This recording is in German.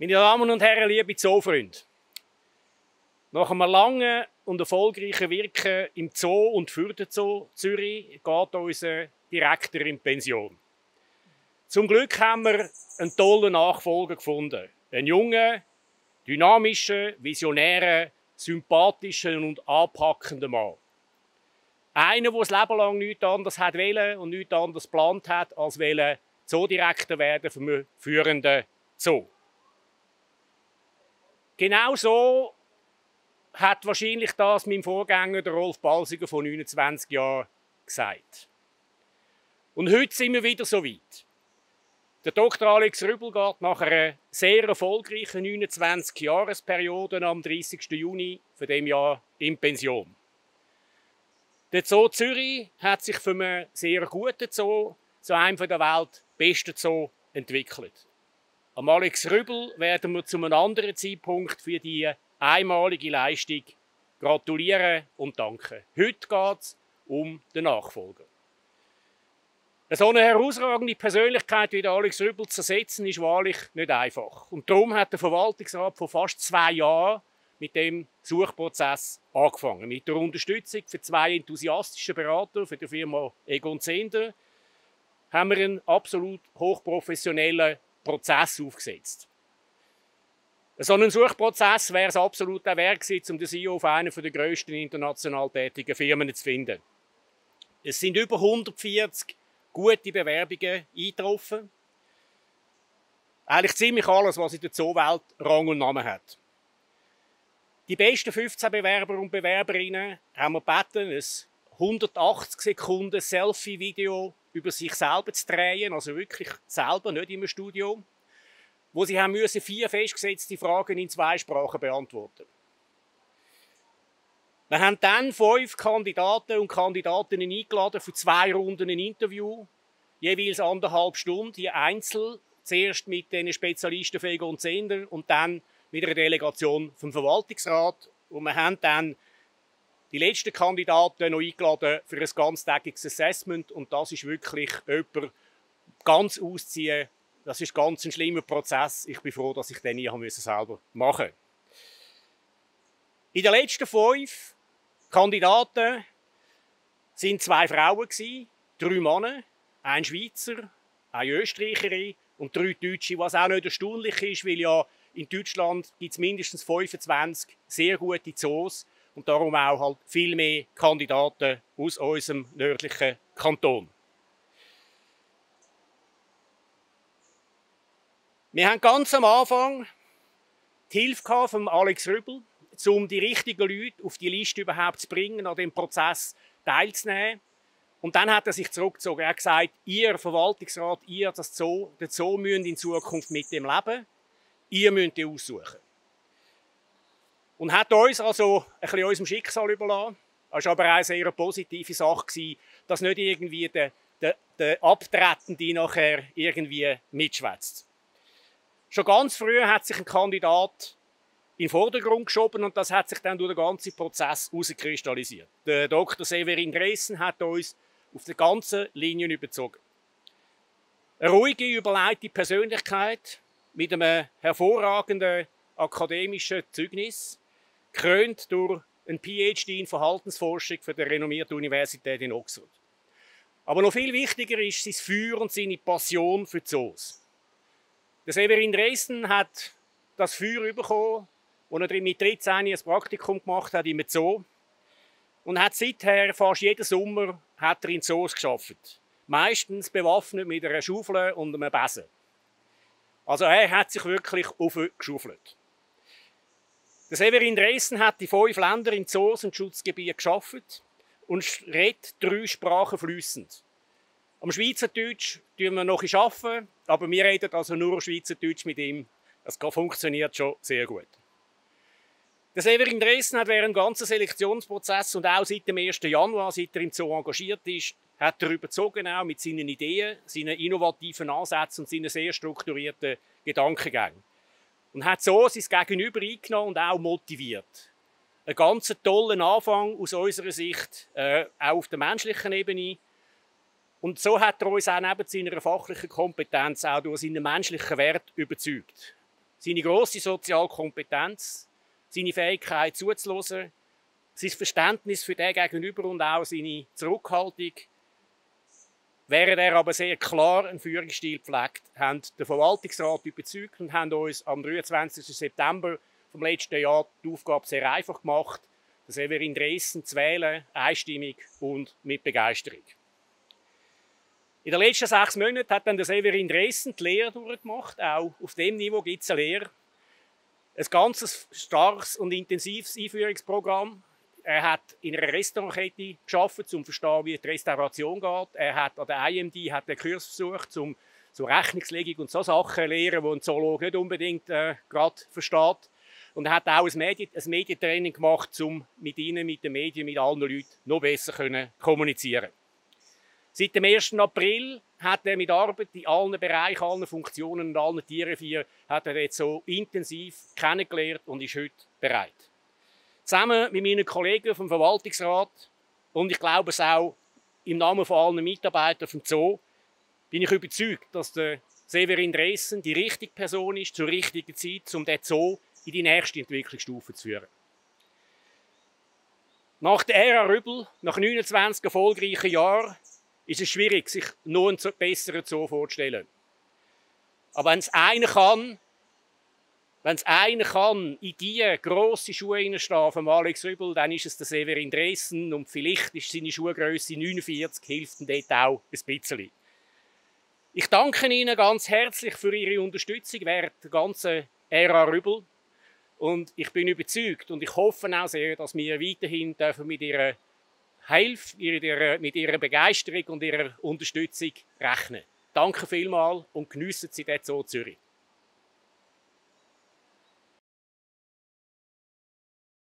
Meine Damen und Herren, liebe Zoofreunde, nach einem langen und erfolgreichen Wirken im Zoo und für den Zoo Zürich geht unser Direktor in Pension. Zum Glück haben wir einen tollen Nachfolger gefunden. Einen jungen, dynamischen, visionären, sympathischen und anpackenden Mann. Einer, der das Leben lang nichts anderes wollte und nichts anderes geplant hat, als Zoodirektor werden für einen führenden Zoo. Genau so hat wahrscheinlich das mein Vorgänger, der Rolf Balsiger, vor 29 Jahren gesagt. Und heute sind wir wieder so weit. Der Dr. Alex Rübel geht nach einer sehr erfolgreichen 29-Jahresperiode am 30. Juni von dem Jahr in Pension. Der Zoo Zürich hat sich für einen sehr guten Zoo zu einem der weltbesten besten Zoo entwickelt. Am Alex Rübel werden wir zu einem anderen Zeitpunkt für die einmalige Leistung gratulieren und danken. Heute geht es um den Nachfolger. So eine herausragende Persönlichkeit wie der Alex Rübel zu ersetzen, ist wahrlich nicht einfach. Und darum hat der Verwaltungsrat vor fast 2 Jahren mit dem Suchprozess angefangen. Mit der Unterstützung für 2 enthusiastische Berater für die Firma Egon Zehnder haben wir einen absolut hochprofessionellen Prozess aufgesetzt. So einen Suchprozess wäre es absolut auch wert gewesen, um den CEO auf einer der grössten international tätigen Firmen zu finden. Es sind über 140 gute Bewerbungen eingetroffen. Eigentlich ziemlich alles, was in der Zoowelt Rang und Namen hat. Die besten 15 Bewerber und Bewerberinnen haben wir gebeten, ein 180 Sekunden Selfie-Video über sich selber zu drehen, also wirklich selber, nicht im Studio, wo sie haben müssen 4 festgesetzte Fragen in 2 Sprachen beantworten. Wir haben dann 5 Kandidaten und Kandidatinnen eingeladen für 2 Runden ein Interview, jeweils 1,5 Stunden, je einzeln, zuerst mit den Spezialisten von Egon Zehnder und dann mit einer Delegation vom Verwaltungsrat. Und wir haben dann die letzten Kandidaten noch eingeladen für ein ganztägiges Assessment. Und das ist wirklich jemand ganz ausziehen. Das ist ganz ein schlimmer Prozess. Ich bin froh, dass ich den nie selber machen musste. In den letzten 5 Kandidaten waren 2 Frauen, 3 Männer, ein Schweizer, eine Österreicherin und 3 Deutsche, was auch nicht erstaunlich ist, weil ja in Deutschland gibt es mindestens 25 sehr gute Zoos und darum auch halt viel mehr Kandidaten aus unserem nördlichen Kanton. Wir haben ganz am Anfang die Hilfe von Alex Rübel, um die richtigen Leute auf die Liste überhaupt zu bringen, an dem Prozess teilzunehmen. Und dann hat er sich zurückgezogen. Er hat gesagt, ihr Verwaltungsrat, ihr, der Zoo müsst in Zukunft mit dem leben. Ihr müsst die aussuchen. Und hat uns also ein bisschen unserem Schicksal überlassen. Das war aber auch eine sehr positive Sache, dass nicht irgendwie der Abtretende nachher irgendwie mitschwätzt. Schon ganz früh hat sich ein Kandidat in den Vordergrund geschoben und das hat sich dann durch den ganzen Prozess herauskristallisiert. Der Dr. Severin Dressen hat uns auf der ganzen Linie überzogen. Eine ruhige, überlegte Persönlichkeit mit einem hervorragenden akademischen Zeugnis, gekrönt durch ein PhD in Verhaltensforschung von der renommierten Universität in Oxford. Aber noch viel wichtiger ist sein Feuer und seine Passion für Zoos. Der Severin Dressen hat das Feuer bekommen, als er mit 13 ein Praktikum gemacht hat im Zoo und hat seither fast jeden Sommer in Zoos gearbeitet. Meistens bewaffnet mit einer Schaufel und einem Besen. Also er hat sich wirklich aufgeschaufelt. Der Severin Dressen hat in 5 Ländern in Zoos und Schutzgebieten gearbeitet und redet 3 Sprachen fließend. Am Schweizerdeutsch arbeiten wir noch, aber wir reden also nur Schweizerdeutsch mit ihm. Das funktioniert schon sehr gut. Der Severin Dressen hat während dem ganzen Selektionsprozess und auch seit dem 1. Januar, seit er im Zoo engagiert ist, hat er überzogen auch mit seinen Ideen, seinen innovativen Ansätzen und seinen sehr strukturierten Gedankengängen. Und hat so sein Gegenüber eingenommen und auch motiviert. Ein ganz toller Anfang aus unserer Sicht, auch auf der menschlichen Ebene. Und so hat er uns auch neben seiner fachlichen Kompetenz auch durch seinen menschlichen Wert überzeugt. seine grosse Sozialkompetenz, seine Fähigkeit zuzuhören, sein Verständnis für den Gegenüber und auch seine Zurückhaltung. Während er aber sehr klar einen Führungsstil pflegt, haben den Verwaltungsrat überzeugt und haben uns am 23. September vom letzten Jahr die Aufgabe sehr einfach gemacht, den Severin Dressen zu wählen, einstimmig und mit Begeisterung. In den letzten 6 Monaten hat dann der Severin Dressen die Lehre durchgemacht. Auch auf dem Niveau gibt es eine Lehre. Ein ganz starkes und intensives Einführungsprogramm. Er hat in einer Restaurantkette gearbeitet, um zu verstehen, wie die Restauration geht. Er hat an der IMD einen Kurs besucht, um so Rechnungslegung und so Sachen zu lernen, die ein Zoologe nicht unbedingt gerade versteht. Und er hat auch ein Medientraining gemacht, um mit ihnen, mit den Medien, mit allen Leuten noch besser kommunizieren. Seit dem 1. April hat er mit Arbeit in allen Bereichen, allen Funktionen und allen Tierrevieren hat er jetzt so intensiv kennengelernt und ist heute bereit. Zusammen mit meinen Kollegen vom Verwaltungsrat und ich glaube es auch im Namen von allen Mitarbeitern vom Zoo, bin ich überzeugt, dass der Severin Dressen die richtige Person ist zur richtigen Zeit, um den Zoo in die nächste Entwicklungsstufe zu führen. Nach der Ära Rübel, nach 29 erfolgreichen Jahren, ist es schwierig, sich noch einen besseren Zoo vorzustellen. Aber wenn es einer kann, in diese grosse Schuhe hineinstehen von Alex Rübel, dann ist es der Severin Dressen und vielleicht ist seine Schuhgrösse 49, hilft ihm dort auch ein bisschen. Ich danke Ihnen ganz herzlich für Ihre Unterstützung während der ganzen Ära Rübel und ich bin überzeugt und ich hoffe auch sehr, dass wir weiterhin mit Ihrer Hilfe, mit Ihrer Begeisterung und Ihrer Unterstützung rechnen. Danke vielmals und geniessen Sie den Zoo Zürich.